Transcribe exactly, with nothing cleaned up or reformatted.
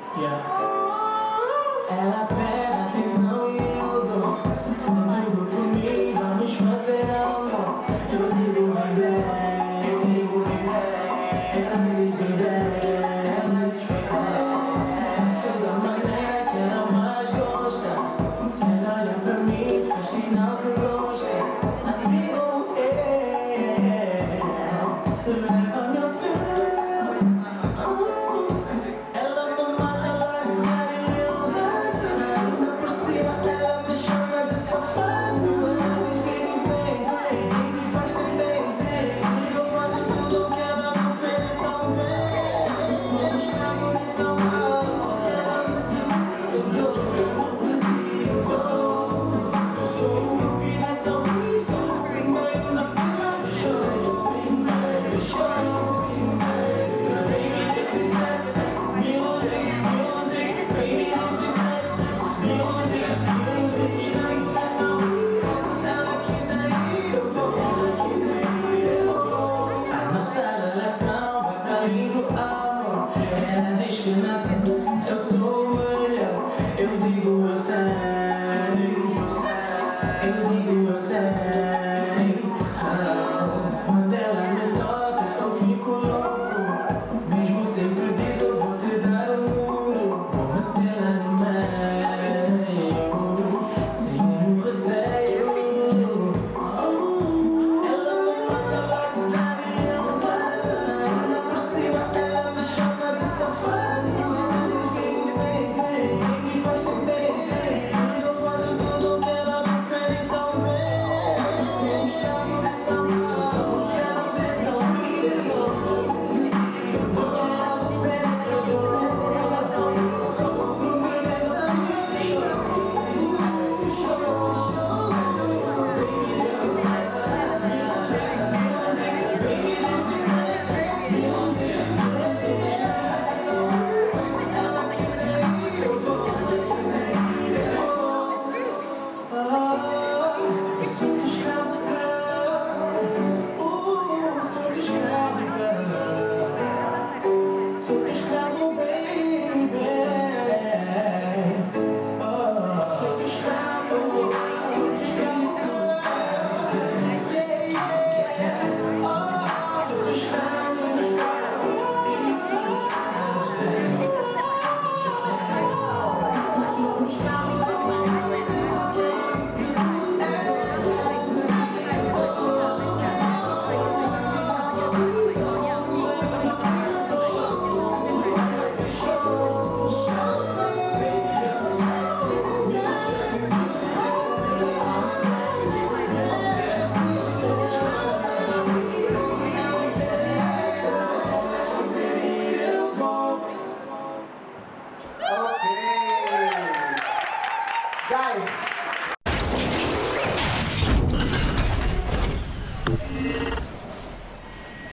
Yeah. Ela pede atenção e eu dou. Vem tudo por mim, vamos fazer amor. Eu digo bem bem, eu digo bem bem. Ela diz bem bem. Faço da maneira que ela mais gosta. Ela olha pra mim, faz sinal que gosta. Assim como eu, leva-me ao céu. Lindo amor, ela diz que não, eu sou o melhor. Eu digo eu sei, eu digo eu sei. Ah, quando ela me toca eu fico louco. Mesmo sempre diz eu vou te dar o mundo. Vou metê-la no meio, sem nenhum receio. Ela me manda logo na Guys,